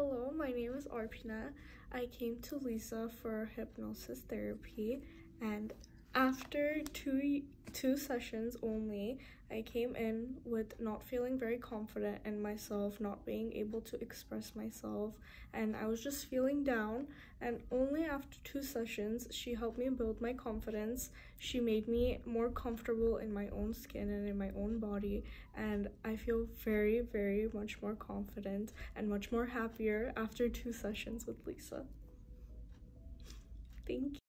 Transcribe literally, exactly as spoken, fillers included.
Hello, my name is Arpine. I came to Liza for hypnosis therapy, and after two two sessions only, I came in with not feeling very confident in myself, not being able to express myself, and I was just feeling down. And only after two sessions, she helped me build my confidence. She made me more comfortable in my own skin and in my own body, and I feel very, very much more confident and much more happier after two sessions with Liza. Thank you.